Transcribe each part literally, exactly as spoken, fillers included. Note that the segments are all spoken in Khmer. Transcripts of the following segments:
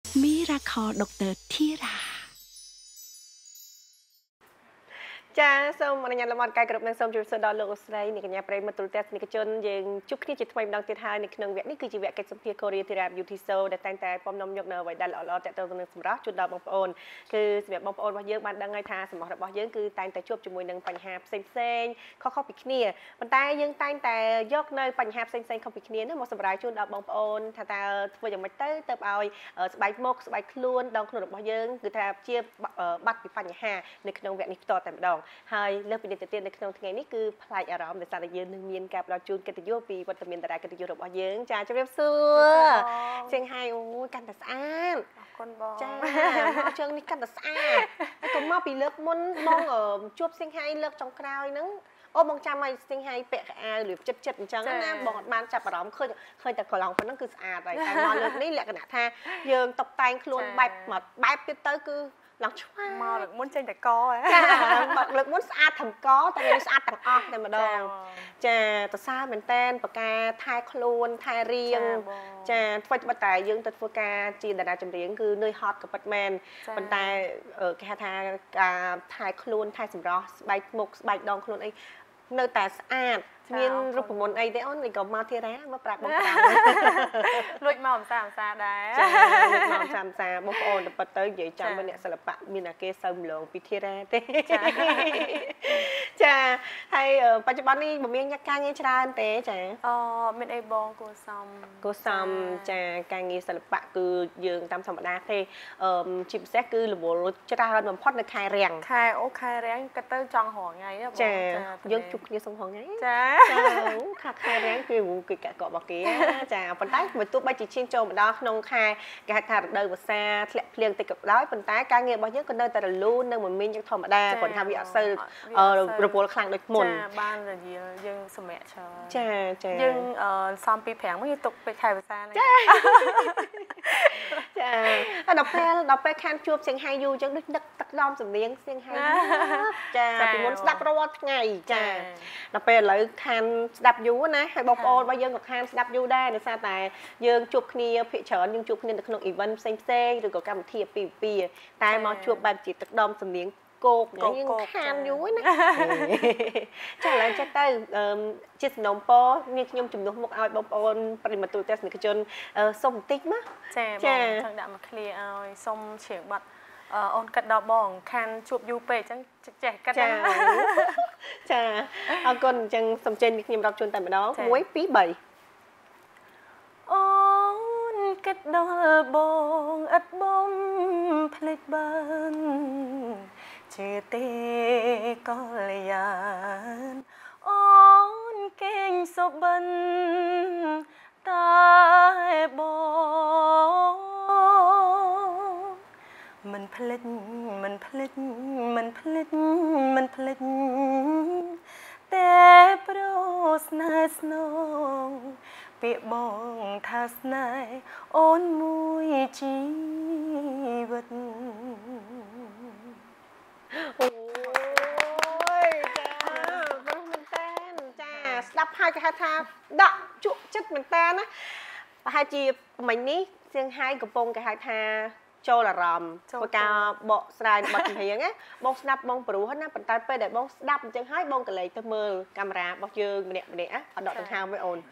Miracle Doctor Thera ចាសូមអនុញ្ញាតលំអរកាយគ្រប់នឹងសូមជម្រាបសួរដល់លោកអូស្រីអ្នកកញ្ញាប្រិយមិត្តទូរទស្សនិកជនយើងជួបគ្នាជាថ្មីម្ដងទៀតហើយនៅក្នុងវគ្គនេះគឺជាវគ្គកិច្ចសម្ភាស Korea Thera Beauty Show ដែលតែងតែពំនាំយកនៅអ្វីដែលល្អៗតាក់ទងនឹងសម្រស់ជូនដល់បងប្អូនគឺសម្រាប់បងប្អូនរបស់យើងបានដឹងហើយថាសម្រស់របស់យើងគឺតែងតែជួបជាមួយនឹងបញ្ហាផ្សេងផ្សេងខុសៗពីគ្នាប៉ុន្តែយើងតែងតែយកនៅបញ្ហាផ្សេងផ្សេងខុសពីគ្នានោះមកសម្រាប់ជូនដល់បងប្អូនថាតើធ្វើយ៉ាងម៉េចទៅទៅឲ្យស្បែកមុខស្បែកខ្លួនដងខ្លួនរបស់យើងគឺថាជាបាត់ពីបញ្ហានៅក្នុងវគ្គនេះផ្ទាល់តែម្ដងហើយលើពីនេះទៅទៀតនៅក្នុងថ្ងៃនេះគឺប្លែកអារម្មណ៍ដោយសារតែយើងនឹងមានការផ្ដល់ជូនកិត្តិយសពីវត្តមានតារាកិត្តិយសរបស់យើងចាជម្រាបសួរសៀងហៃអូយកាន់តែស្អាតអរគុណបងចាមកជើងនេះកាន់តែស្អាតហើយកុំមកពីលើកមុនបងជួបសៀងហៃលើកចុងក្រោយហ្នឹងអូបងចាំឲ្យសៀងហៃពាក់ខោអាវលៀបចិត្តចិត្តអញ្ចឹងណាបងអត់បានចាប់អារម្មណ៍ឃើញឃើញតែកន្លងប៉ុណ្ណឹងគឺស្អាតហើយតែមកលើកនេះលក្ខណៈថាយើងតុបតែងខ្លួនបែបមកបែបទៀតទៅគឺឡើងឆ្វាមកលើកមុនចេញតែកចាមកលើកមុនស្អាតត្រឹមកតែនេះស្អាតទាំងអស់តែម្ដងចាតសើមែនតែនបកាថែខ្លួនថែរៀងចាធ្វើបតែយើងទៅធ្វើការជាតារាចម្រៀងគឺនឿយហត់ក៏ពិតមែនប៉ុន្តែគេហៅថាការថែខ្លួនថែសម្រស់ស្បែកមុខស្បែកដងខ្លួនអីនៅតែស្អាតមានរូបមន្តអីទេអូនក៏មកធីរ៉ាមកប្រាប់បងប្រាប់លួចមកអំសាអំសាដែរចាលួចមកអំសាអំសាបងប្អូនទៅពិតទៅនិយាយចាំមើលអ្នកសិល្បៈមានអាគេសើមឡងពីធីរ៉ាទេចាចាហើយបច្ចុប្បន្ននេះមិនមានការងារច្រើនទេចាអូមានអីបងគួសមគួសមចាការងារសិល្បៈគឺយើងតាមធម្មតាទេអឺជាពិសេសគឺរវល់ច្រើនបំផុតនៅខែរាំងខែអូខែរាំងក៏ទៅចង់រងថ្ងៃបងចាយើងជួបគ្នាសុំរងថ្ងៃចាចាខាត់ខែរាំងគឺគឺកករបស់គេចាប៉ុន្តែមិនទោះបីជាឈានចូលមកដល់ក្នុងខែគេហៅថារដូវវស្សាធ្លាក់ភ្លៀងតិចក៏ដោយប៉ុន្តែការងាររបស់យើងក៏នៅតែរលូននៅមិនមានយ៉ាងធម្មតាគាត់ថាវាអត់សូវរវល់ខ្លាំងដូចមុនចាបានរយល់យើងសម្រាប់ច្រើនចាចាយើងសំពីប្រាំងមកយើងទុកពេលខែវស្សាហ្នឹងចាចាហើយដល់ពេលដល់ពេលខានជួបសៀងហៃយូរអញ្ចឹងដូចនឹកទឹកដមសំនៀងសៀងហៃចាពីមុនស្ដាប់រាល់ថ្ងៃចាដល់ពេលឥឡូវខានស្ដាប់យូរណាហើយបងប្អូនរបស់យើងក៏ខានស្ដាប់យូរដែរដោយសារតែយើងជួបគ្នាភាគច្រើនយើងជួបគ្នានៅក្នុង event ផ្សេងផ្សេងឬក៏កម្មវិធីអាពាហ៍ពិពាហ៍តែមកជួបបែបជាទឹកដមសំនៀងគោកយើងខានយូរណាចាឥឡូវចេះទៅជាសំណុំពរមានខ្ញុំជំនួសមុខឲ្យបងប្អូនប្រិមត្តទូរទស្សនិកជនសុំបន្តិចណាចាបងចង់ដាក់មកឃ្លាឲ្យសុំជ្រៀងបាត់អូនកាត់ដល់បងខានជួបយូរពេកអញ្ចឹងចេះកាត់ចាចាអរគុណអញ្ចឹងសូមចេញខ្ញុំរាប់ជូនតែម្ដងមួយពីរបីអូនកាត់ដល់បងឥតបំភ្លេចបានជាទេកល្យានអូនកេងសុបិនតែបងមិនភ្លេចមិនភ្លេចមិនភ្លេចមិនភ្លេចតែប្រស្នេហ៍ស្នងពាក្យបងថាស្នេហ៍អូនមួយជីវិតអូយចាប្រុសមែនតើចាស្ដាប់ហើយគេហៅថាដកជក់ចិត្តមែនតើណាប្រហែលជាមិញនេះសៀងហៃកំពុងគេហៅថាចូលអារម្មណ៍ធ្វើការបកស្រាយបទចម្រៀងណាបងស្ដាប់បងព្រោះណាប៉ុន្តែពេលដែលបងស្ដាប់អញ្ចឹងហើយបងក៏លេចទៅមើលកាមេរ៉ារបស់យើងម្នាក់ម្នាក់អត់ដកដង្ហើមទេអូន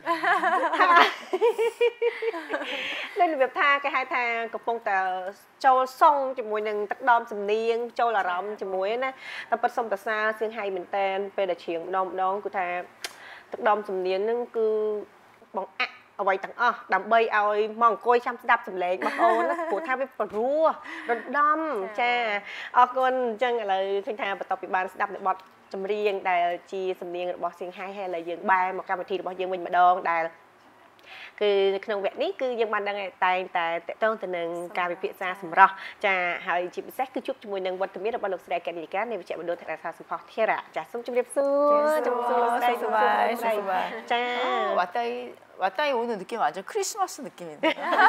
លើរបៀបថាគេហៅថាកំពុងតែចូលសងជាមួយនឹងទឹកដមសំនៀងចូលអារម្មណ៍ជាមួយណាតែប៉ិតសុំតសាសៀងហៃមែនតែនពេលដែលច្រៀងម្ដងម្ដងគឺថាទឹកដមសំនៀងហ្នឹងគឺបងអាក់អ្វីទាំងអស់ដើម្បីឲ្យមកអង្គុយចាំស្ដាប់សម្លេងបងប្អូនព្រោះថាវាព្រោះរំដំចាអរគុណអញ្ចឹងឥឡូវឃើញថាបន្ទាប់ពីបានស្ដាប់នៅបទចម្រៀងដែលជាសំនៀងរបស់សៀងហៃហើយឥឡូវយើងបែរមកកម្មវិធីរបស់យើងវិញម្ដងដែលគឺនៅក្នុងវគ្គនេះគឺយើងបានដឹងតែងតែតកតងទៅនឹងការវិភាសាសម្រស់ចាហើយជាពិសេសគឺជួបជាមួយនឹងវត្តមានរបស់លោកស្រីកញ្ញានិកានៃវិជ្ជាមណ្ឌលថេរសាសម្ផស្សធេរៈចាសូមជម្រាបសួរជម្រាបសួរស្រីសុបាយសុបាយចា왔다이 왔다이 오는 느낌 완전 크리스마스 느낌인데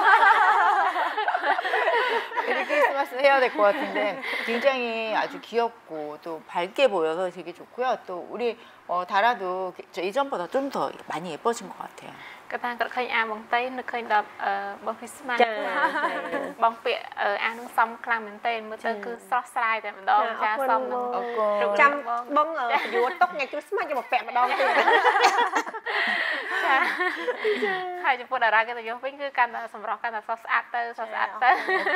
메리 크리스마스 해야 될 것 같은데 굉장히 아주 귀엽고 또 밝게 보여서 되게 좋고요. 또 우리 어, 다라도 예전보다 좀 더 많이 예뻐진 것 같아요. cái ta có khơi à bằng tay nó khơi đập bằng phía sau bằng phía à nó xong clam mình tên mới tới cứ xót sai tại mình đo ra xong rồi chăm bông ở vua tóc ngày Christmas cho một vẹn mà đo tiền hai chục phút đã ra cái tôi vẫn cứ căn là sầm rọc căn là xót át tới xót át tới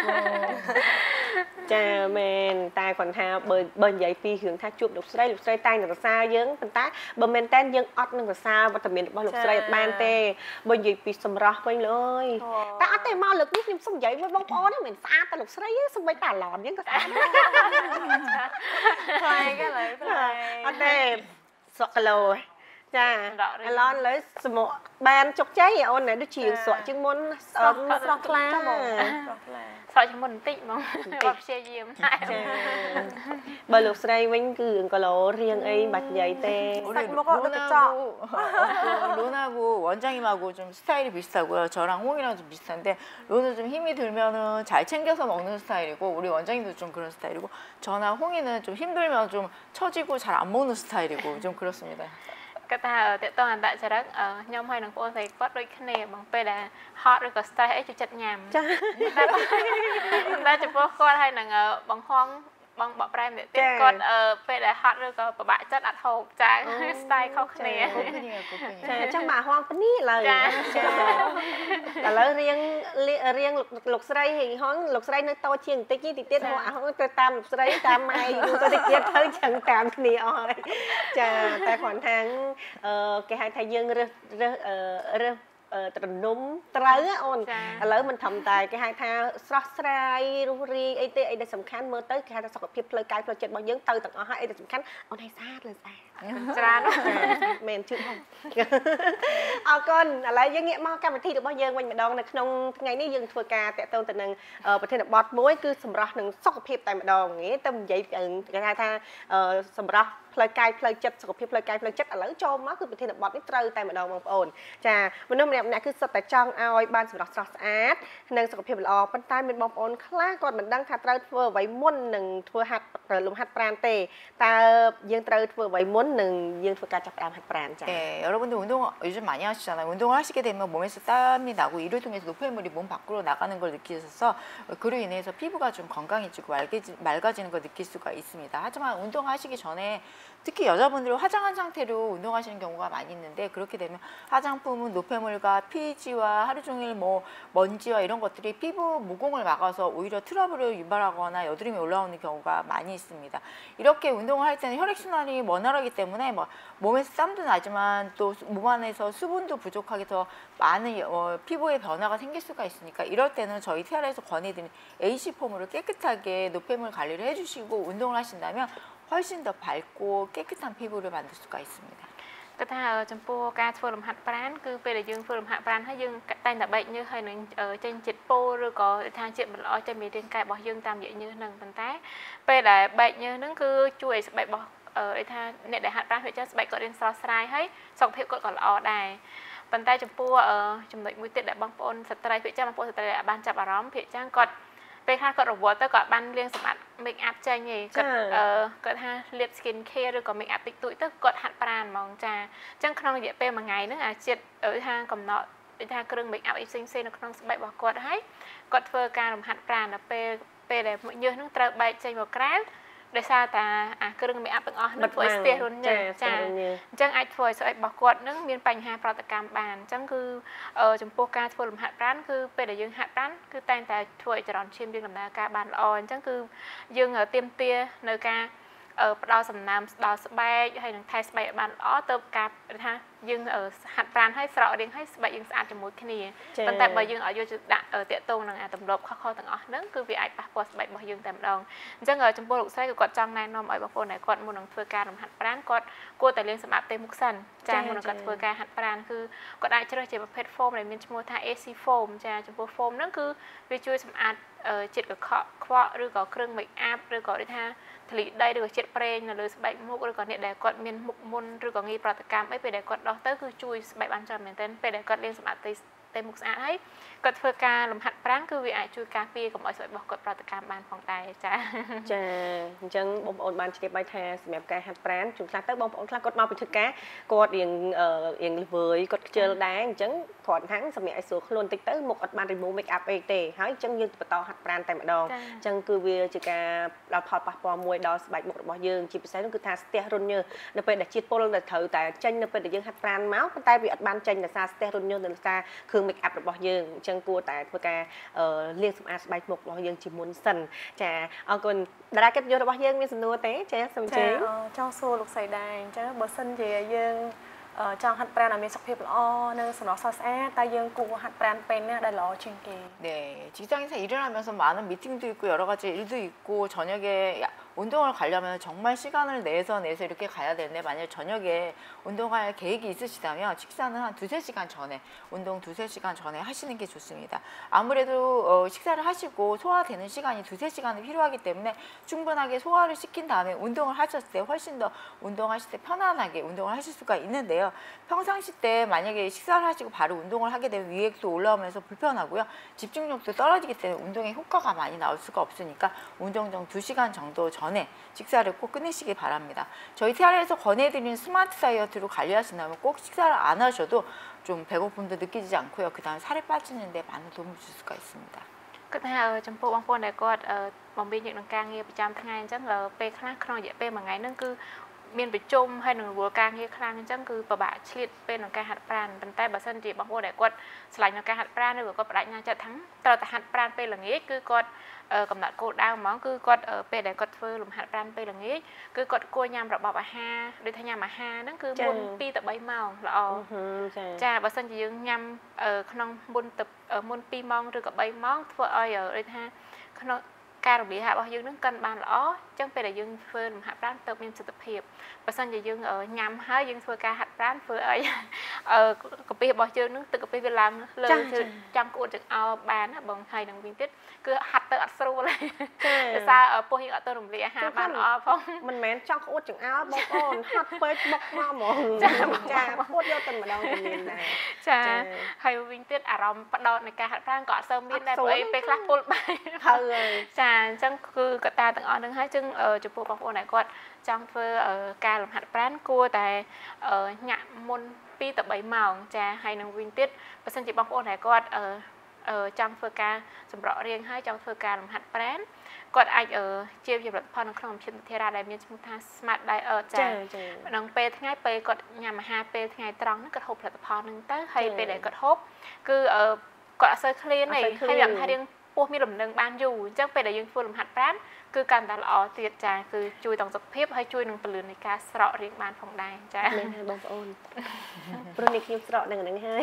cha men tai còn ha bơi bơi dậy phi hướng tha chuột lục sấy lục sấy tai được xa dướng phần tá bờ men ten dướng ótนึง sao và thầm miền bao lục sấy ban tê bơi dậy phi sầm rọcไปเลยta ót tê mau lựcนิดนึงxong dậy với bông ó đó mình xa ta lục sấy xong bay tả lòn dướng có sao thôi cái lời ót tê sọt lồ cha lon lấy smo ban chọc cháy ôn này đứa chiều sọt chứng muốn sọt sọt lá sọt chứng muốn tịnh mà gặp xe diêm bờ lục sấy vinh cứ có lỗ riêng ấy bạch dậy tê 론하고 원장님하고 좀 스타일이 비슷하고요. 저랑 홍이랑 좀 비슷한데 론은 좀 힘이 들면은 잘 챙겨서 먹는 스타일이고 우리 원장님도 좀 그런 스타일이고 저나 홍이는 좀 힘들면 좀 처지고 잘 안 먹는 스타일이고 좀 그렇습니다. cái ta ở tiệm toàn tại trái đất ở nhóm hai đằng cô thấy có đôi cái này bằng pe là hot rồi có style ấy chụp chặt nhảm ta chụp cô hai đằng ở bằng hoang bằng bọ prime để tiếp con ở pe là hot rồi có bạ chất đặt hộp trái style không này chắc bà hoang cái ní lời là lời riêng riêng lục lục sấy thì hoang lục sấy nó to chiên tí tí tiết hoa hoang tôi tam lục sấy tam mai tôi đi tiết tới chẳng tam này rồi chà tài khoản tháng cái hai thầy dương rơ rơ rơตรนุ่มตราอ่อนแล้วมันทำตายcái hai tha sọtสายรูรีไอ้เต้ไอ้เด็กสำคัญเมื่อเต้cái hai thaสกปรกเลยกายเราเจ็บบางยังเต้ต่างอ๋อไอ้เด็กสำคัญเอาในซาดเลยจ้าจ้าเมนชื่อห้องเอาก่อนอะไรยังเงี้ยมาการไปที่เดี๋ยวบ้านยังวันมาดองในขนมไงนี่ยังทัวร์กาแต่ต้นแต่หนึ่งประเทศบอสมวยคือสำหรับหนึ่งสกปรกแต่มาดองงี้ต้มใหญ่cái hai thaสำหรับพลายกายพลายจัดสกปรกพลายกายพลายจัดอะไรโจมมากคือประเทศบอสนี่เตยแต่มาดองบางปอนจ้ามันนุ่มเนี่ยคือสแต่จังเอาบ้านสำหรับสอดอาร์ตหนึ่งสกปรกละออปันใต้เป็นบางปอนคล้าก่อนมันดังทัดเตยทัวร์ไว้ม้วนหนึ่งทัวร์หัดลมหัดปราณเตตายังเตยทัวร์ไว้ม้วนหนึ่งยังทัวร์การจับตามหัดปราณจ้า 네, 여러분들 운동 요즘 많이 하시잖아요. 운동을 하시게 되면 몸에서 땀이 나고 이를 통해서 노폐물이 몸 밖으로 나가는 걸 느끼셔서 그로 인해서 피부가 좀 건강해지고 맑아지, 맑아지는 걸 느낄 수가 있습니다. 하지만 운동하시기 전에 특히 여자분들은 화장한 상태로 운동하시는 경우가 많이 있는데 그렇게 되면 화장품은 노폐물과 피지와 하루 종일 뭐 먼지와 이런 것들이 피부 모공을 막아서 오히려 트러블을 유발하거나 여드름이 올라오는 경우가 많이 있습니다. 이렇게 운동을 할 때는 혈액순환이 원활하기 때문에 뭐 몸에서 땀도 나지만 또 몸 안에서 수분도 부족하게 더 많은 어, 피부에 변화가 생길 수가 있으니까 이럴 때는 저희 티아라에서 권해드리는 에이씨 폼으로 깨끗하게 노폐물 관리를 해주시고 운동을 하신다면 훨씬 더 밝고 깨끗한 피부를 만들 수가 있습니다. cái ta trong po ca phơi làm hạt pran cứ về để dương phơi làm hạt pran hay dương tay là bệnh như hayនឹងở trên chích po rồi có thang chuyện mình lo cho mình trên cài bỏ dương tam vậy như nâng bàn tay về là bệnh như nó cứ chui bệnh bỏ ở đây tha nè để hạt pran phải cho bệnh có đến so sài hay xong hiệu có còn lo đài bàn tay trong po ở trong bệnh mũi tiết đại băng pon sạch tay phải cho băng pon sạch tay ban chập ở đó phải trang cọtไปค่าก็ระบบแต่ก็บันเลี้ยงสมัติเมคอัพใจไงก็เออก็ท่าเลียดสกินแคร์หรือก็เมคอัพติ๊กตุ้ยแต่กดหัดปรานมองจ้าจังขนมเยอะไปมาไงนึกอ่ะเจ็ดเออทางกำเนาะทางเครื่องเมคอัพอีกซิงเซ่นขนมสบายบอกกดให้กดเฟอร์การหัดปรานนะไปไปแบบเยอะนึกตระใบใจบอกกราฟได้ซาตาอ่ะเครื่องเมคอัพต่างอ๋อนึกฝอยสเตียรุนเนี่ยจ้าจังไอ้ฝอยสบายบอกกดนึกมีปัญหาปฏิกรรมบานจังคือเออจำพวกการฝอยลมหัดปรานคือไปแต่ยังหัดปรานคือแต่แต่ฝอยจะรอนชิมยังลำนาการบานอ่อนจังคือยังเออเตรียมเตี้ยในการเออดาวสำนามดาวสบายให้หนังไทยสบายบานอ๋อเติมกับนะฮะยังเออหัดปรานให้สระเรียงให้สบายยังสะอาดจมูกแค่นี้ตั้งแต่ใบยังเอออยู่จุดด่างเออเตะตรงหนังอ่ะตำรวจข้อข้อต่างอ๋อนั่นคือวิไอปะปอสบายบ่ยังแต่ดองจังเออจำพวกลูกไส้ก็กดจังในนมไอ้บางคนไหนกดมูลหนังเฟื่อการหัดปรานกดกลัวแต่เลี้ยงสมาร์ทเต็มมุกสันจางมูลหนังกดเฟื่อการหัดปรานคือกดได้เชื่อเจ็บประเภทโฟมในมินชโมธาเอซีโฟมจางจำพวกโฟมนั่นคือวิช่วยสมาร์ทเออจิตกับข้อข้อหรือก็เครื่องเมคอัพหรือก็ได้ท่าผลิตได้ด้วยเจ็ดเปรย์หรือสบายมุกหรือก็เนี่ยได้กดมีนมุกมุนหรือก็งีปฏิกรรมไม่ไปได้กดดอกเตอร์คือช่วยสบายบันจำเหมือนเต้นไปได้กดเลี้ยงสมาร์ทเต็มมุกสะอาดให้ก็เพื่อการลมหัดปรานคือวิไอช่วยการปีกับไอสวยบอกกดปฏิการบานของใดจ้าจ้าจังบอลบานเก็บใบแทนสำหรับการหัดปรานจุดคลาดเตอร์บอลคลาดกดมาเป็นถึงแก่กดเอียงเอ่อเอียงเวยกดเจอแดงจังขอนทั้งสำหรับไอสูคลนติ๊กเตอร์หมกอัดบานรีมูเมคอัพเอเต้ให้จังยืนตัวต่อหัดปรานแต่มาดองจังคือวิจุการเราพอปะปอมวยดอสใบหมกบอยืนจีบใช้ต้องคือทาสเตียรุนเนอร์ในเป็นแต่จีบโปลแต่เถอแต่จังในเป็นแต่ยืนหัดปรานเมาส์แต่วิอัดบานจังแต่ซาสเตียรุนเนอร์แต่ซาคือเมคอัพบอยืนจังกลัวแต่เพื่อการเอ่อเลี้ยงสมอาสบายหมกบอยืนจีมุนสันจ้าเอาคนดาราเก็บโยนบอยืนมีสนุกเต้จ้าสมเจเจ้าสู้ลูกใส่แดงจ้าเบอร์ซันเจียยืนจังหัดแปรนมีสักเพียบล้อเนื้อสนอซอสแอแต่ยังกูหัดแปรนเป็นเนี่ยได้ล้อจริงกี 네 직장에서 일을 하면서 많은 미팅도 있고 여러 가지 일도 있고 저녁에 운동을 가려면 정말 시간을 내서 내서 이렇게 가야 되는데 만약 저녁에 운동할 계획이 있으시다면 식사는 한 두세 시간 전에 운동 두세 시간 전에 하시는 게 좋습니다. 아무래도 어, 식사를 하시고 소화되는 시간이 두세 시간이 필요하기 때문에 충분하게 소화를 시킨 다음에 운동을 하셨을 때 훨씬 더 운동하실 때 편안하게 운동을 하실 수가 있는데요. 평상시 때 만약에 식사를 하시고 바로 운동을 하게 되면 위액도 올라오면서 불편하고요. 집중력도 떨어지기 때문에 운동에 효과가 많이 나올 수가 없으니까 운동 중 두 시간 정도 전에 식사를 꼭 끝내시기 바랍니다. 저희 티알에서 권해드리는 스마트 다이어트로 관리하신다면 꼭 식사를 안 하셔도 좀 배고픔도 느끼지 않고요. 그 다음에 살이 빠지는데 많은 도움을 줄 수가 있습니다. ก็ถ้าจำพวกบางคนเนี่ยก็บางทีอย่างนักการเงียบประจำทั้งไงจังเปย์ครั้งครั้งเยอะเปย์บางไงนั่นคือมีนไปจมให้หนึ่งวัวการเงียบครั้งจังคือประบาดชลิดเป็นนักการหัดปราณเป็นแต่บัสันจีบางคนเนี่ยก็สลายนักการหัดปราณหรือก็ประหยัดงานจะทั้งแต่แต่หัดปราณเป็นหลังนี้คือก็กำหนดโกดดาวมองคือกดเปย์ได้กดเฟอร์ลมหัดปราณเป็นหลังนี้คือกดกลัวยามระบอบอาหารโดยทางยามอาหารนั่นคือบุญปีแต่ใบเมาละอจ้าบัสันจียังยำขนมบุญแต่บุญปีมองหรือกับใบมองเพื่ออ้อยโดยทางขนมการรบลีหาบอกยังนึกกันบานละอ๋อจังเป็นแต่ยังเฟิร์นหัดร้านเติมมีสติเพียบประสันจะยังเออยำให้ยังเฟิร์การหัดร้านเฟิร์เออเออกบปีบอกยังนึกตึกกบปีเวลาเลยจังกูจะเอาบานนะบางไทยดังวินติดคือหัดเติร์อัดสู้เลยแต่ซาเออพวกยังเอาเติร์รบลีหาบานอ๋อเพราะมันแม้จังกูจะเอาบอกอ่อนหัดไปบอกมาหมดจ้าจ้าพูดเยอะจนมาดองกันยินได้จ้าให้วินติดอารมณ์ประดอนในการหัดร้านเกาะเสริมมินได้ไปไปคลาสปูไปเฮ้ยจ้าจังคือกตาต่างอ่อนนึงให้จึงเออจะพูดบางคนไหนก็จังเพื่อเออการลำหัดแปรนกลัวแต่เออหยาบมนปีแต่ใบเมาจะให้นางวินติดประสิทธิบางคนไหนก็เออเออจังเพื่อการสำหรับเรียงให้จังเพื่อการลำหัดแปรนก็ไอเออเจียบอย่างพอนักขนมชิมเทราได้มีสมุทรสมาร์ทได้เออจะนางเปย์ทั้งไงเปย์ก็หยาบมาหาเปย์ทั้งไงตรังนั่นกระทบผลิตภัณฑ์นึงแต่ให้เปย์ได้กระทบคือเออก็เซอร์เคลียนให้ให้แบบให้เรียงพวกมีหลุมหนึ่งบานอยู่จังเป็นแต่ยังฟูลมหัดแปรนคือการตลอดเตียจ่าคือช่วยต้องสักเพียบให้ช่วยหนึ่งปลืนในการสระเรียงบานของได้จ้าไม่ให้บองโอนปรุนิคิวสระหนึ่งหนึ่งให้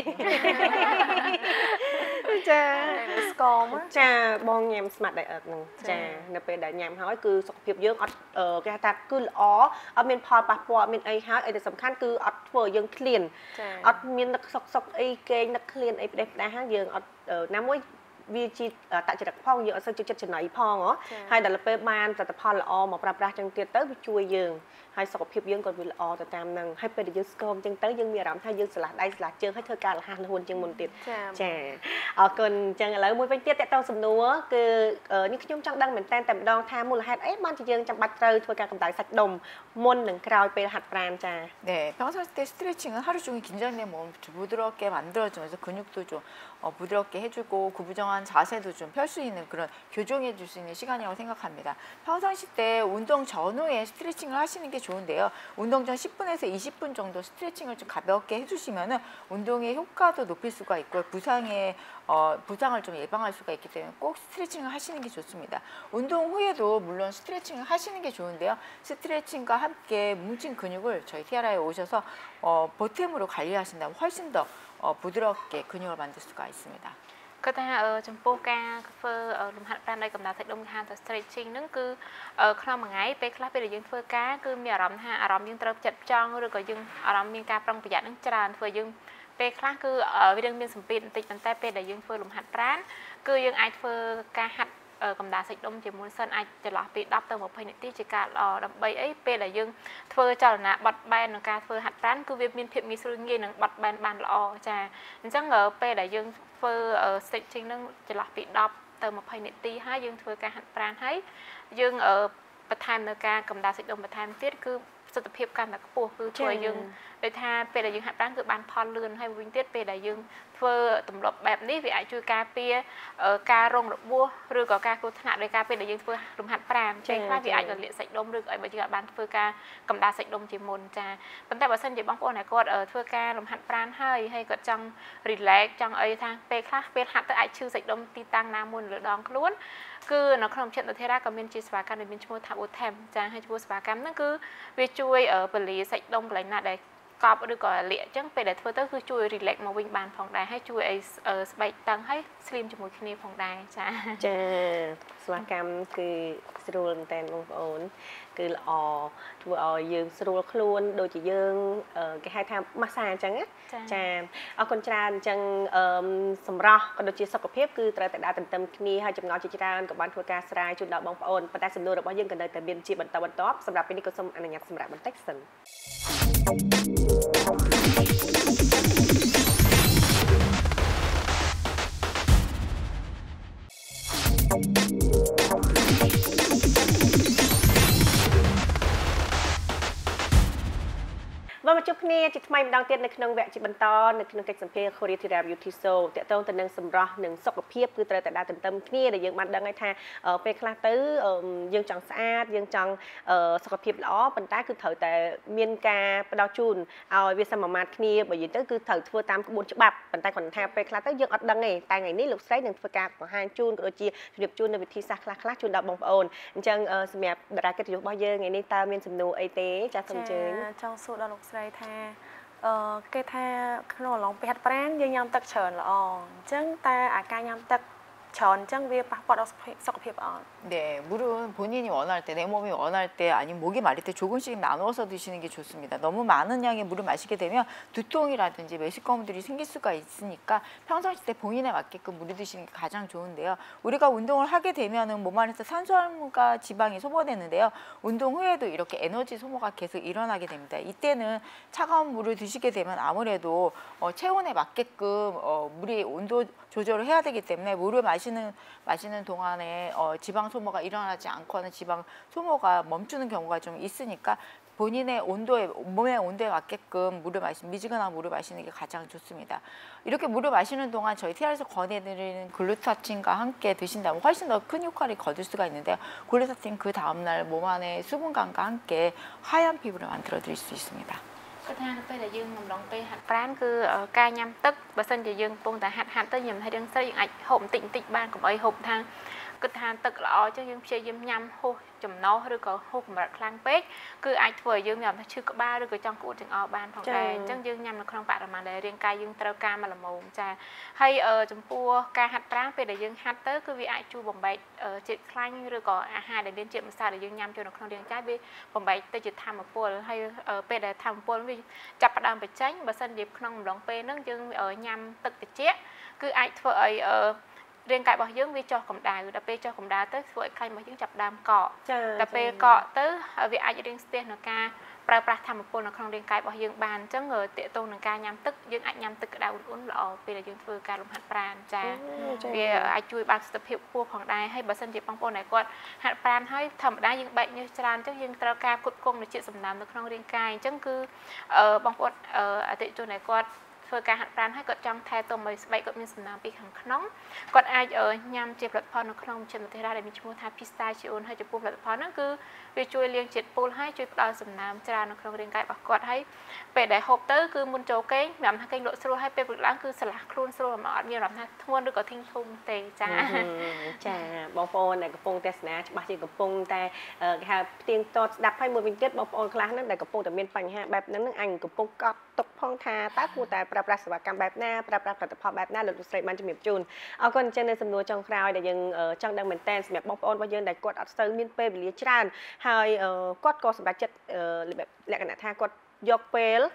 จ้าสกอร์มั้งจ้าบองยำสมัดได้เอิบหนึ่งจ้าในเป็นได้ยำเขาคือสักเพียบเยอะอัดเอ่อแกตักคืออ๋อเอาเมนพอปะปอเมนไอฮะไอแต่สำคัญคืออัดเฟอร์ยังเคลียนอัดเมนนักสักสักไอเกย์นักเคลียนไอเด็กได้ฮะยังอัดเอ่อน้ำมวยวิจิตตัดจากพ่องเยอะซึ่งจุดจุดไหนพ่องเหรอให้แต่ละเปบานแต่พอละออมาปรับปราจังเตียเตอร์ช่วยยืงให้สกปรกยืงก่อนวิละอแต่ตามนั่งให้เป็นยืงสกอมจังเตอร์ยังมีรำถ้ายืงสลัดได้สลัดเจอให้เธอการละหันหุ่นจังมุนติดแจ่เอาเกินจังอะไรมวยเป็นเตี้ยแต่เตาสมนัวคือเออนี่ขยุ่มจังดังเหมือนแตนแต่ดองทามูลหัดเอ๊ะมันจะยืงจังบัดเตอร์ช่วยการกำจัดสัตว์ดมมนหนึ่งคราวไปหัดปราณจ้า 네 평소 때 스트레칭은 하루 종일 긴장된 몸 부드럽게 만들어주면서 근육도 좀 어, 부드럽게 해주고 구부정한 자세도 좀 펼 수 있는 그런 교정해 줄 수 있는 시간이라고 생각합니다. 평상시 때 운동 전후에 스트레칭을 하시는 게 좋은데요. 운동 전 십 분에서 이십 분 정도 스트레칭을 좀 가볍게 해주시면은 운동의 효과도 높일 수가 있고 부상의 어, 부상을 좀 예방할 수가 있기 때문에 꼭 스트레칭을 하시는 게 좋습니다. 운동 후에도 물론 스트레칭을 하시는 게 좋은데요. 스트레칭과 함께 뭉친 근육을 저희 티아라에 오셔서 어, 보탬으로 관리하신다면 훨씬 더 어, 부드럽게 근육을 만들 수가 있습니다. ก็ถ้าเออจำพวกการเฟอร์ลมหัดปราณในกำลังใส่ลมทานแต่ stretching นั่นคือเออขนมไงไปคลาสไปเดี๋ยวยังเฟอร์การคือมีอารมณ์ฮะอารมณ์ยังเติมจัดจ้องหรือก็ยังอารมณ์มีการปรองประหยัดนั่งจานเฟอร์ยังไปคลาสคือเออวิธีมีสมปินติดตั้งแต่ไปเดี๋ยวยังเฟอร์ลมหัดปราณคือยังไอเฟอร์การหัดកំដៅសាច់ដុំជាមួយសិនអាចចន្លោះពីដប់ទៅម្ភៃនាទីជាការល្អដើម្បីអីពេលដែលយើងធ្វើចលនាបត់បែនក្នុងការធ្វើហាត់ប្រាណគឺវាមានភាពងាយស្រួលងាយនឹងបត់បែនបានល្អចាអញ្ចឹងពេលដែលយើងធ្វើ stretching នឹងចន្លោះពីដប់ទៅម្ភៃនាទីហើយយើងធ្វើការហាត់ប្រាណហើយយើងបន្ថែមនៅការកំដៅសាច់ដុំបន្ថែមទៀតគឺសុខភាពកាន់តែខ្ពស់គឺធ្វើយើងដោយថាពេលដែលយើងហាត់ប្រាណគឺបានផលលឿនហើយវិញទៀតពេលដែលយើងធ្វើទម្លាប់បែបនេះវាអាចជួយការពារការរងរបួសឬក៏ការគ្រោះថ្នាក់ដោយការពេលដែលយើងធ្វើលំហាត់ប្រាណពេលខ្លះវាអាចរលាកសាច់ដុំឬក៏ឲ្យបើយើងអាចបានធ្វើការកំដៅសាច់ដុំជាមុនចាប៉ុន្តែបើសិនជាបងប្អូនដែលគាត់ធ្វើការលំហាត់ប្រាណហើយហើយគាត់ចង់ relax ចង់អីថាពេលខ្លះពេលហាត់ទៅអាចឈឺសាច់ដុំទីតាំងណាមួយលើដងខ្លួនគឺនៅក្នុងចិត្តនធារាក៏មានជាសេវាកម្មដែលមានឈ្មោះថា Otem ចាហើយឈ្មោះសេវាកម្មហ្នឹងគឺវាជួយពលាសាច់ដុំកន្លែងណាដែលកប់ឬក៏លាកអញ្ចឹងពេលដែលធ្វើទៅគឺជួយ relax មកវិញបានផងដែរហើយជួយឲ្យស្បែកតឹងហើយស្លៀមជាមួយគ្នាផងដែរចាចាសេវាកម្មគឺស្រួលមែនតើបងប្អូនគឺល្អធ្វើឲ្យយើងស្រួលខ្លួនដូចជាយើងគេហៅថាម៉ាស្សាអញ្ចឹងណាចាអរគុណច្រើនអញ្ចឹងសម្រាប់ក៏ដូចជាសុខភាពគឺត្រូវតែដើរទន្ទឹមគ្នាហើយចម្ងល់ជាច្រើនក៏បានធ្វើការស្រាយជូនដល់បងប្អូនប៉ុន្តែសំណួររបស់យើងក៏នៅតែមានជាបន្តបន្ទាប់សម្រាប់ពេលនេះក៏សូមអនុញ្ញាតសម្រាប់បន្តិចសិនមកជួបគ្នាជាថ្មីម្ដងទៀតនៅក្នុងវគ្គជាបន្តនៅក្នុងកិច្ចសម្ភារ Korea Therapy Beauty Show តកតងទៅនឹងសម្រស់និងសុខភាពគឺត្រូវតែដើរទន្ទឹមគ្នាដែលយើងបានដឹងហើយថាពេលខ្លះទៅយើងចង់ស្អាតយើងចង់សុខភាពល្អប៉ុន្តែគឺត្រូវតែមានការផ្ដល់ជូនឲ្យវាសមមាត្រគ្នាបើនិយាយទៅគឺត្រូវធ្វើតាមក្បួនច្បាប់ប៉ុន្តែគាត់ថាពេលខ្លះទៅយើងអត់ដឹងទេតែថ្ងៃនេះលោកស្រីនឹងធ្វើការបង្ហាញជូនក៏ដូចជាជម្រាបជូននៅវិធីសាស្ត្រខ្លះៗជូនដល់បងប្អូនអញ្ចឹងសម្រាប់តារាកិត្តិយសរបស់យើងថ្ងៃនេះតើមានសំណួរអីទេចាសសូមអញ្ជើញចង់សួរដល់លោកស្រីថាអឺគេថាក្នុងអំឡុងពេលហាត់ប្រាណយើងញ៉ាំទឹកច្រើនល្អអញ្ចឹងតែអាការញ៉ាំទឹកច្រើនអញ្ចឹងវាប៉ះពាល់ដល់សុខភាពអត់ 네, 물은 본인이 원할 때, 내 몸이 원할 때, 아니면 목이 마를 때 조금씩 나누어서 드시는 게 좋습니다. 너무 많은 양의 물을 마시게 되면 두통이라든지 메시꺼문들이 생길 수가 있으니까 평상시 때 본인에 맞게끔 물을 드시는 게 가장 좋은데요. 우리가 운동을 하게 되면은 몸 안에서 산소와 지방이 소모되는데요. 운동 후에도 이렇게 에너지 소모가 계속 일어나게 됩니다. 이때는 차가운 물을 드시게 되면 아무래도 어, 체온에 맞게끔 어, 물이 온도 조절을 해야 되기 때문에 물을 마시는 마시는 동안에 어, 지방 소모가 일어나지 않거나 지방 소모가 멈추는 경우가 좀 있으니까 본인의 온도에 몸의 온도에 맞게끔 물을 마시 미지근한 물을 마시는 게 가장 좋습니다. 이렇게 물을 마시는 동안 저희 티알에서 권해드리는 글루타틴과 함께 드신다면 훨씬 더 큰 효과를 거둘 수가 있는데요. 글루타틴 그 다음날 몸 안에 수분감과 함께 하얀 피부를 만들어 드릴 수 있습니다. គឺថានៅពេលដែលយើងកំឡុងពេលហាត់ប្រាណគឺការញ៉ាំទឹកបើសិនជាយើងកំពុងតែហាត់ហាត់ទៅញ៉ាំហើយយើងស្រីយើងអាចហូបបន្តិចបន្តិចបានកុំអីហូបថាគិតថាទឹកល្អចឹងយើងព្យាយាមញ៉ាំហូបចំណោះឬក៏ហូបកម្រិតខ្លាំងពេកគឺអាចធ្វើឲ្យយើងមានអារម្មណ៍ឈឺក្បាលឬក៏ចង់ក្អួតចង្អោរបានផងដែរអញ្ចឹងយើងញ៉ាំនៅក្នុងបរិមាណដែលរាងកាយយើងត្រូវការមកល្មមចាហើយចំពោះការហាត់ប្រាណពេលដែលយើងហាត់ទៅគឺវាអាចជួយបំបែកជាតិខ្លាញ់ឬក៏អាហារដែលមានជាតិម្សៅដែលយើងញ៉ាំចូលនៅក្នុងរាងកាយវាបំបែកទៅជាធម្មពលហើយពេលដែលធម្មពលវាចាប់ផ្ដើមបញ្ចេញបើសិនជាក្នុងអំឡុងពេលហ្នឹងយើងញ៉ាំទឹកត្រជាក់គឺអាចធ្វើឲ្យរាងកាយរបស់យើងវាចុះកម្ដៅដល់ពេលចុះកម្ដៅទៅធ្វើឲ្យខ្លាញ់របស់យើងចាប់ដើមកកដល់ពេលកកទៅវាអាចរៀងស្ទះនឹងការប្រើប្រាស់ធម្មពលនៅក្នុងរាងកាយរបស់យើងបានអញ្ចឹងតេតងនឹងការញ៉ាំទឹកយើងអាចញ៉ាំទឹកក្តៅឧណ្ហៗល្អពេលដែលយើងធ្វើការលំហាត់ប្រាណចាវាអាចជួយបានសុខភាពខ្ពស់ផងដែរហើយបើសិនជាបងប្អូនដែលគាត់ហាត់ប្រាណហើយធម្មតាយើងបែកញើសច្រើនអញ្ចឹងយើងត្រូវការផ្គត់ផ្គង់នូវជាតិសំណើមនៅក្នុងរាងកាយអញ្ចឹងគឺបងប្អូនអតិថិជនដែលគាត់ធ្វើការហាត់ប្រាណហើយគាត់ចង់ថែទាំឲ្យស្បែកគាត់មានសំណើមពីខាងក្នុងគាត់អាចញ៉ាំជាផលិតផលនៅក្នុងមជ្ឈមណ្ឌលដែលមានឈ្មោះថា Pistachio ហើយចំពោះផលិតផលហ្នឹងគឺវាជួយលាងជាតិពុលហើយជួយផ្ដល់សំណើមច្រើននៅក្នុងរាងកាយរបស់គាត់ហើយពេលដែលហូបទៅគឺមុនចូលគេងមានអារម្មណ៍ថាគេងលក់ស្រួលហើយពេលព្រឹកឡើងគឺស្រឡះខ្លួនស្រួលអត់មានអារម្មណ៍ថាធ្ងន់ឬក៏ធីងធំទេចាចាបងប្អូនដែលកំពុងទស្សនាច្បាស់ជាកំពុងតែគេហៅផ្ទៀងផ្ទាត់ស្ដាប់ហើយមួយវិញទៀតបងប្អូនខ្លះហ្នឹងដែលកំពុងតែមានបញ្ហាបែបហ្នឹងអញកំពុងកត់ទុកផងថាតើគួរតែប្រើប្រាស់សេវាកម្មបែបណាប្រើប្រាស់ផលិតផលបែបណាលោកស្រីបានជំរាបជូនអរគុណអញ្ចឹងនៅសំណួរចុងក្រោយដែលយើងចង់ដឹងមែនតើសម្រាប់បងប្អូនរបស់យើងដែលគាត់អត់សូវមានពេលវេលាច្រើនហើយគាត់ក៏សម្រាប់ចិត្តលក្ខណៈថាគាត់យកពេល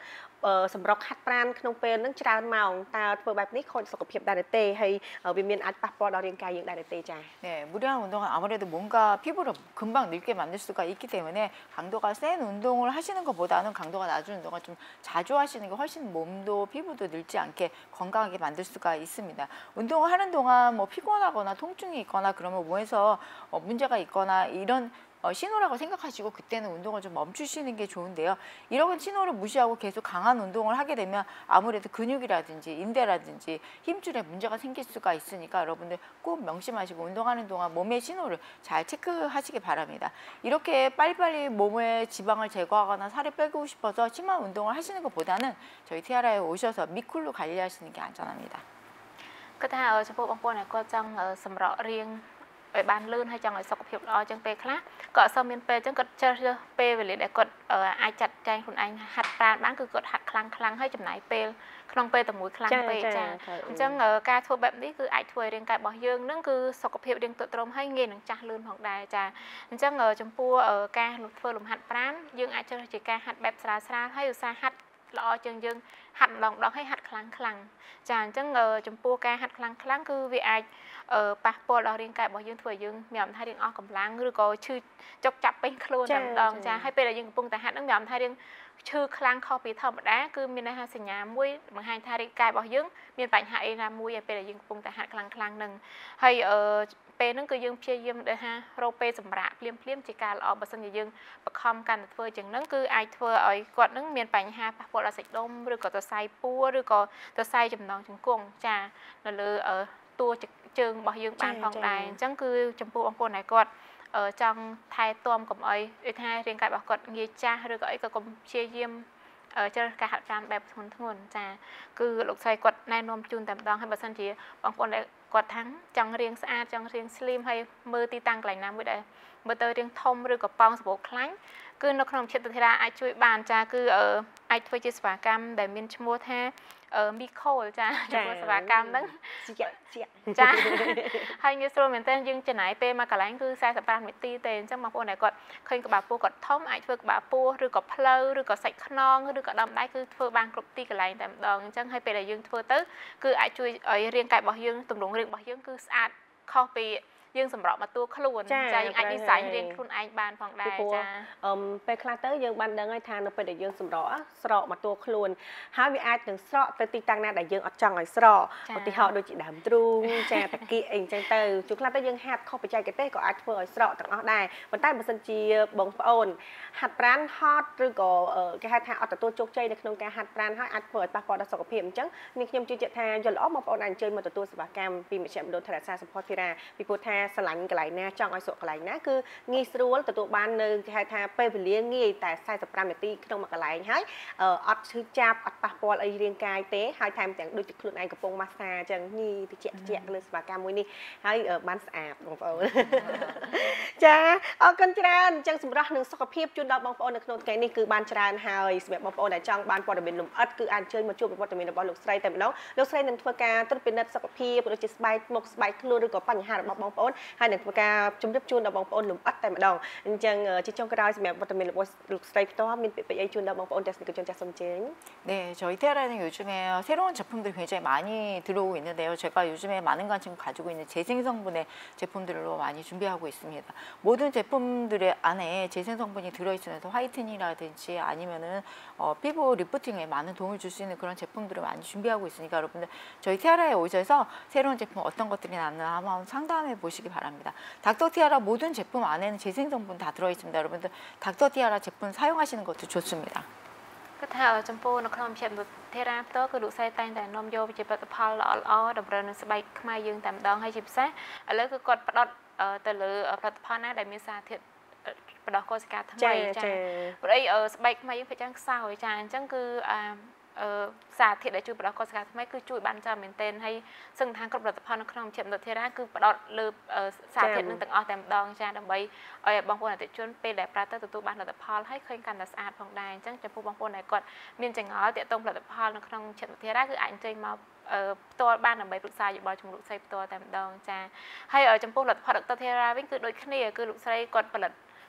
សម្រុកហាត់ប្រាណក្នុងពេលហ្នឹងច្រើនម៉ោងតើធ្វើបែបនេះខូចសុខភាពដែរទេហើយវាមានអាចប៉ះពាល់ដល់រាងកាយយើងដែរទេចា៎ 네, 무리한 운동은 아무래도 뭔가 피부를 금방 늙게 만들 수가 있기 때문에 강도가 센 운동을 하시는 것보다는 강도가 낮은 운동을 좀 자주 하시는 게 훨씬 몸도 피부도 늙지 않게 건강하게 만들 수가 있습니다. 운동을 하는 동안 뭐 피곤하거나 통증이 있거나 그러면 몸에서 어, 문제가 있거나 이런 어, 신호라고 생각하시고 그때는 운동을 좀 멈추시는 게 좋은데요. 이런 신호를 무시하고 계속 강한 운동을 하게 되면 아무래도 근육이라든지 인대라든지 힘줄에 문제가 생길 수가 있으니까 여러분들 꼭 명심하시고 운동하는 동안 몸의 신호를 잘 체크하시기 바랍니다. 이렇게 빨리빨리 몸의 지방을 제거하거나 살을 빼고 싶어서 심한 운동을 하시는 것보다는 저희 티아라에 오셔서 미쿨로 관리하시는 게 안전합니다. គឺថាចំពោះបងប្អូនដែលគាត់ចង់សម្រក់រៀងឲ្យបានលឿនហើយចង់ឲ្យសុខភាពល្អចឹងពេលខ្លះក៏អត់សូវមានពេលចឹងគាត់ជ្រើសរើសពេលវេលាដែលគាត់អាចចាត់ចែងខ្លួនឯងហាត់ប្រាណបានគឺគាត់ហាត់ខ្លាំងខ្លាំងហើយចំណាយពេលក្នុងពេលតែមួយខ្លាំងពេកចាអញ្ចឹងការធ្វើបែបនេះគឺអាចធ្វើឲ្យរាងកាយរបស់យើងនឹងគឺសុខភាពរាងទទ្រមហើយងាយនឹងចាស់លឿនផងដែរចាអញ្ចឹងចំពោះការធ្វើលំហាត់ប្រាណយើងអាចជ្រើសជាការហាត់បែបស្រាលស្រាលហើយឧស្សាហ៍ហាត់ល្អជាងយើងហាត់ម្ដងម្ដងហើយហាត់ខ្លាំងខ្លាំងចាអញ្ចឹងចំពោះការហាត់ខ្លាំងខ្លាំងគឺវាអាចប៉ះពាល់ដល់រាងកាយរបស់យើងធ្វើឲ្យយើងមានអារម្មណ៍ថារាងអស់កម្លាំងឬក៏ឈឺចុកចាប់ពេញខ្លួនតែម្ដងចាហើយពេលដែលយើងកំពុងតែហាត់នឹងមានអារម្មណ៍ថារាងឈឺខ្លាំងខុសពីធម្មតាគឺមានន័យថាសញ្ញាមួយបង្ហាញថារាងកាយរបស់យើងមានបញ្ហាអីណាមួយឲ្យពេលដែលយើងកំពុងតែហាត់ខ្លាំងខ្លាំងនឹងហើយអឺពេលហ្នឹងគឺយើងព្យាយាមដែលថារកពេលសម្រាកភ្លាមភ្លាមជាការល្អបើសិនជាយើងបខំកាន់តែធ្វើជាងហ្នឹងគឺអាចធ្វើឲ្យគាត់នឹងមានបញ្ហាប៉ះពាល់ដល់សាច់ដុំឬក៏សរសៃពួរឬក៏សរសៃចំណងជង្គង់ចានៅលើតួជើងរបស់យើងបានផងដែរអញ្ចឹងគឺចំពោះបងប្អូនដែលគាត់ចង់ថែទាំកុំឲ្យដូចថារាងកាយរបស់គាត់ងាយចាស់ឬក៏អីក៏កុំព្យាយាមជ្រើសការហាត់ប្រាណបែបធ្ងន់ធ្ងរចាគឺលោកស្រីគាត់ណែនាំជូនតែម្ដងហើយបើសិនជាបងប្អូនដែលគាត់ថាំងចង់រៀងស្អាតចង់រៀង slim ហើយមើលទីតាំងកន្លែងណាមួយដែលមើលទៅរៀងធំឬក៏ប៉ោងសម្បូរខ្លាញ់គឺនៅក្នុងជាតិធារាអាចជួយបានចាគឺអាចធ្វើជាសេវាកម្មដែលមានឈ្មោះថាមីខូលចាចំពោះសេវាកម្មហ្នឹងជាចាហើយងាយស្រួលមែនតើយើងចំណាយពេលមកកន្លែងគឺสี่สิบห้าនាទីទេអញ្ចឹងបងប្អូនដែលគាត់ឃើញក្បាលពោះគាត់ធំអាចធ្វើក្បាលពោះឬក៏ផ្លូវឬក៏សាច់ខ្នងឬក៏ដំដៃគឺធ្វើបានគ្រប់ទីកន្លែងតែម្ដងអញ្ចឹងហើយពេលដែលយើងធ្វើទៅគឺអាចជួយឲ្យរាងកាយរបស់យើងទម្រង់រាងរបស់យើងគឺស្អាតខុសពីយើងសម្រាប់មកតួខ្លួនចាយើងអាចនិស័យរៀងខ្លួនឯងបានផងដែរចាអឺពេលខ្លះទៅយើងបានដឹងហើយថានៅពេលដែលយើងសម្រក់ស្រកមកតួខ្លួនហើយវាអាចនឹងស្រកទៅទីតាំងណាដែលយើងអត់ចង់ឲ្យស្រកឧទាហរណ៍ដូចជាដើមទ្រូងចាតាគៀកអីអញ្ចឹងទៅជួនខ្លះទៅយើងហាត់ខុសបច្ចេកទេសក៏អាចធ្វើឲ្យស្រកទាំងអស់ដែរប៉ុន្តែបើសិនជាបងប្អូនហាត់ប្រាណហត់ឬក៏គេហៅថាអត់ទទួលជោគជ័យនៅក្នុងការហាត់ប្រាណហើយអាចធ្វើឲ្យប៉ះពាល់ដល់សុខភាពអញ្ចឹងនាងខ្ញុំជឿជាក់ថាយល់ល្អបងប្អូនអាចអញ្ជើញមកទទួលសេវាកម្មពីមជ្ឈមណ្ឌលថែរក្សាសម្ផស្សធីរាពីព្រោះថាស្រឡាញ់កន្លែងណាចង់ឲ្យស្រកកន្លែងណាគឺងាយស្រួលទទួលបាននៅគេហៅថាពេលវេលាងាយតែสี่สิบห้าនាទីក្នុងមួយកន្លែងហើយអត់ឈឺចាប់អត់ប៉ះពាល់អីរាងកាយទេហើយថែមទាំងដូចជាខ្លួនឯងកំពុងម៉ាស្សាអញ្ចឹងញីតិចតិចលើសេវាកម្មមួយនេះហើយបានស្អាតបងប្អូនចាអរគុណច្រើនអញ្ចឹងសម្រាប់នឹងសុខភាពជូនដល់បងប្អូននៅក្នុងថ្ងៃនេះគឺបានច្រើនហើយសម្រាប់បងប្អូនដែលចង់បានព័ត៌មានលម្អិតគឺអាចអញ្ជើញមកជួបព័ត៌មានរបស់លោកស្រីតែម្ដងលោកស្រីនឹងធ្វើការត្រួតពិនិត្យសុខភាពដូចជាស្បែកមុខស្បែកខ្លួនឬក៏បញ្ហារបស់បងប្អូនហើយនឹងធ្វើការជម្រាបជូនដល់បងប្អូនលម្អិតតែម្ដងអញ្ចឹងជាចុងក្រោយសម្រាប់វត្តមានរបស់លោកស្រីផ្ទាល់មានពាក្យពេចន៍អីជូនដល់បងប្អូនទស្សនិកជនចាស់សូមជើញ 네, 저희 티아라는 요즘에 새로운 제품들이 굉장히 많이 들어오고 있는데요. 제가 요즘에 많은 관심을 가지고 있는 재생 성분의 제품들로 많이 준비하고 있습니다. 모든 제품들의 안에 재생 성분이 들어있으면서 화이트닝이라든지 아니면은 어, 피부 리프팅에 많은 도움을 줄 수 있는 그런 제품들을 많이 준비하고 있으니까 여러분들 저희 티아라에 오셔서 새로운 제품 어떤 것들이 나왔나 한번 상담해 보시기 바랍니다. 닥터 티아라 모든 제품 안에는 재생 성분 다 들어있습니다. 여러분들 닥터 티아라 제품 사용하시는 것도 좋습니다. គឺថាចំពោះនៅក្នុងមជ្ឈមណ្ឌលថេរាផ្ទាល់គឺលោកស្រីតែងតែនាំយកជាផលិតផលល្អៗតម្រូវនឹងស្បែកខ្មែរយើងតែម្ដងហើយជាពិសេសឥឡូវគឺគាត់ផ្ដោតទៅលើផលិតផលណាដែលមានសារធាតុបដោះកោសិកាថ្មីចាព្រោះអីស្បែកខ្មែរយើងភាគច្រើនខ្សោយចាអញ្ចឹងគឺសារធាតុដែលជួយបដោះកោសិកាថ្មីគឺជួយបានច្រើនមែនទែនហើយសឹងថាគ្រប់ផលិតផលនៅក្នុងមជ្ឈមណ្ឌលថេរាគឺផ្ដោតលើសារធាតុនឹងទាំងអស់តែម្ដងចាដើម្បីឲ្យបងប្អូនអតិថិជនពេលដែលប្រើទៅទទួលបានលទ្ធផលហើយឃើញកាន់តែស្អាតផងដែរអញ្ចឹងចំពោះបងប្អូនដែលគាត់មានចង្អល់ទាក់ទងផលិតផលនៅក្នុងមជ្ឈមណ្ឌលថេរាគឺអាចអញ្ជើញមកផ្ទាល់បានដើម្បីប្រឹក្សាយោបល់ជាមួយលោកស្រីផ្ទាល់តែម្ដងចាហើយចំពោះផលិតផលដុកទ័រថេរាវិញគឺដូចគ្នាគឺលោកស្រីគាត់ផលិត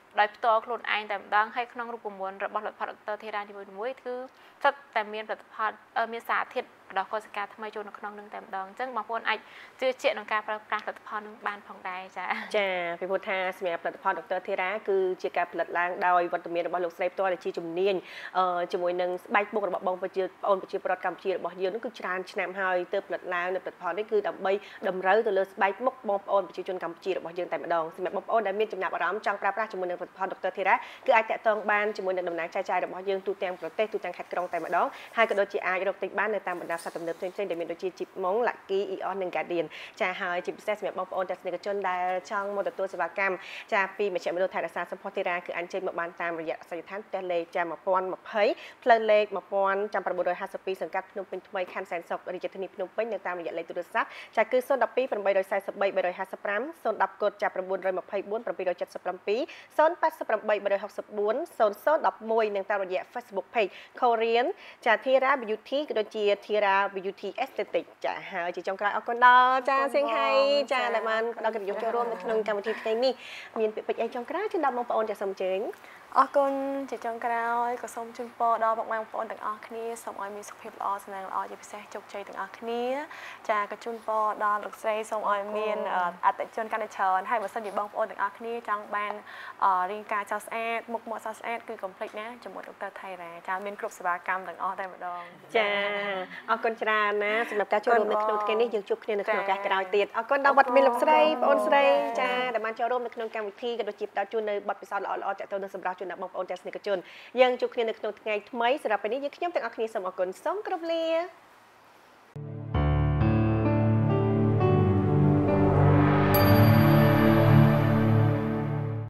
ដោយផ្ទាល់ខ្លួនឯងតែម្ដងហើយក្នុងរូបមន្តរបស់លទ្ធផលដុកទ័រធីរ៉ានីមួយៗគឺសុទ្ធតែមានផលិតផលមានសារធាតុបដោះកោសិកាថ្មីចូលនៅក្នុងនឹងតែម្ដងអញ្ចឹងបងប្អូនអាចជឿជាក់នឹងការប្រើប្រាស់ផលិតផលនឹងបានផងដែរចាចាពីព្រោះថាសម្រាប់ផលិតផលដុកទ័រធីរ៉ាគឺជាការផលិតឡើងដោយវត្តមានរបស់លោកស្រីផ្ទាល់ដែលជាជំនាញជាមួយនឹងស្បែកមុខរបស់បងប្រជាប្អូនប្រជាប្រដ្ឋកម្ពុជារបស់យើងនោះគឺច្រើនឆ្នាំហើយទើបផលិតឡើងនៅផលិតផលនេះគឺដើម្បីតម្រូវទៅលើស្បែកមុខបងប្អូនប្រជាជនកម្ពុជារបស់យើងតែម្ដងសម្រាប់បងប្អូនដែលមានចំណាប់អារម្មណ៍ចង់ប្រើប្រាស់ជាមួយនឹងផលិតផលដុកទ័រធីរ៉ាគឺអាចតាក់ទងបានជាមួយនឹងតំណាងចែកចាយរបស់យើងទូទាំងប្រទេសទូទាំងខេត្តក្រុងតែម្ដងហើយក៏ដូចជាអាចរកទិញបាននៅតាមបណ្ដាផ្សារទំនើបផ្សេងៗដែលមានដូចជា Chipmong, Lucky, Eon និង Guardian ចាហើយជាពិសេសសម្រាប់បងប្អូនទស្សនិកជនដែលចង់មកទទួលសេវាកម្មចាពីមជ្ឈមណ្ឌលថែរក្សាសម្ផស្សធីរ៉ាគឺអញ្ជើញមកបានតាមរយៈស័ក្តិដ្ឋានផ្ទះលេខចាone thousand twentyផ្លូវលេខone thousand nine hundred fifty-twoសង្កាត់ភ្នំពេញថ្មីខណ្ឌសែនសុខរាជធានីភ្នំពេញនៅតាមរយៈលេខទូរស័ព្ទចាគឺzero one two eight four three three three three five zero one zeroកូដចាប់nine two four seven seven seven seven zero eight eight four three six one oneនិងតាមរយៈ Facebook Page Korean ចា Thera Beauty ក៏ដូចជា Thera Beauty Aesthetic ចាហើយជាចុងក្រោយអរគុណដល់ចាសៀងហៃចាដែលបានផ្ដល់កិត្តិយសចូលរួមនៅក្នុងកម្មវិធីថ្ងៃនេះមានពាក្យពេចន៍អីចុងក្រោយជូនដល់បងប្អូនចាសសូមអញ្ជើញអរគុណជាចុងក្រោយក៏សូមជូនពរដល់បងប្អូនទាំងអស់គ្នាសូមឲ្យមានសុខភាពល្អសំណាងល្អជាពិសេសជោគជ័យទាំងអស់គ្នាចាក៏ជូនពរដល់លោកស្រីសូមឲ្យមានអតិថិជនកាន់តែច្រើនហើយបើសិនជាបងប្អូនទាំងអស់គ្នាចង់បានរាងកាយសស្អាតមុខមាត់សស្អាតគឺកុំភ្លេចណាជាមួយដុកទ័រថៃរ៉ាចាមានគ្រប់សេវាកម្មទាំងអស់តែម្ដងចាអរគុណច្រើនណាសម្រាប់ការចូលរួមនៅក្នុងថ្ងៃនេះយើងជួបគ្នានៅក្នុងឱកាសក្រោយទៀតអរគុណដល់វត្តមានលោកស្រីបងអូនស្រីចាដែលបានចូលរួមនៅក្នុងកម្មវិធីក៏ដូចជាផ្ដល់ជូននៅបទពិសោធន៍ល្អៗទាក់ទងនឹងសម្រាប់ជូនដល់បងប្អូនទស្សនិកជនយើងជួបគ្នានៅក្នុងថ្ងៃថ្មីសម្រាប់ពេលនេះយើងខ្ញុំទាំងអស់គ្នាសូមអរគុណសូមគោរពលា